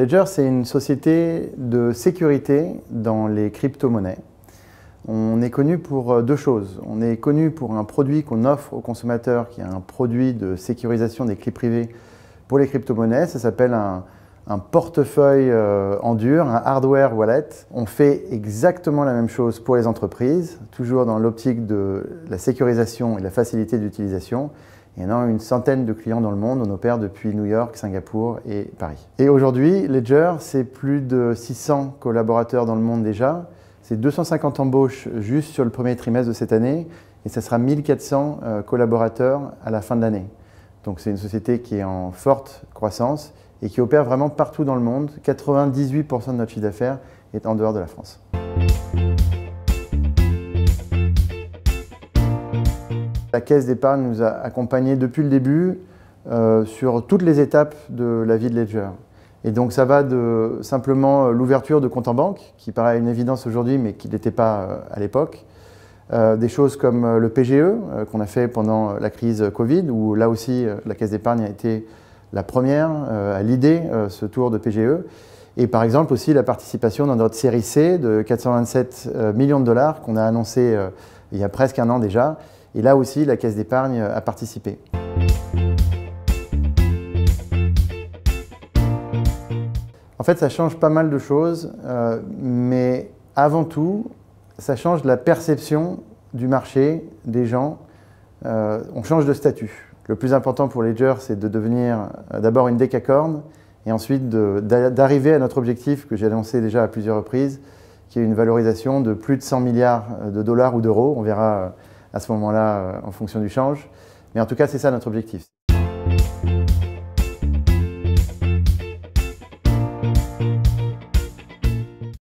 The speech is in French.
Ledger, c'est une société de sécurité dans les crypto-monnaies. On est connu pour deux choses. On est connu pour un produit qu'on offre aux consommateurs, qui est un produit de sécurisation des clés privées pour les crypto-monnaies. Ça s'appelle un portefeuille en dur, un hardware wallet. On fait exactement la même chose pour les entreprises, toujours dans l'optique de la sécurisation et la facilité d'utilisation. Il y en a une centaine de clients dans le monde, on opère depuis New York, Singapour et Paris. Et aujourd'hui, Ledger, c'est plus de 600 collaborateurs dans le monde déjà. C'est 250 embauches juste sur le premier trimestre de cette année et ça sera 1400 collaborateurs à la fin de l'année. Donc c'est une société qui est en forte croissance et qui opère vraiment partout dans le monde. 98% de notre chiffre d'affaires est en dehors de la France. La Caisse d'épargne nous a accompagnés depuis le début sur toutes les étapes de la vie de Ledger. Et donc ça va de simplement l'ouverture de compte en banque, qui paraît une évidence aujourd'hui mais qui ne l'était pas à l'époque. Des choses comme le PGE qu'on a fait pendant la crise Covid, où là aussi la Caisse d'épargne a été la première à l'idée ce tour de PGE. Et par exemple aussi la participation dans notre série C de 427 millions de dollars qu'on a annoncé il y a presque un an déjà. Et là aussi, la Caisse d'épargne a participé. En fait, ça change pas mal de choses, mais avant tout, ça change la perception du marché, des gens. On change de statut. Le plus important pour Ledger, c'est de devenir d'abord une décacorne et ensuite d'arriver à notre objectif que j'ai annoncé déjà à plusieurs reprises, qui est une valorisation de plus de 100 milliards de dollars ou d'euros. On verra à ce moment-là en fonction du change. Mais en tout cas, c'est ça notre objectif.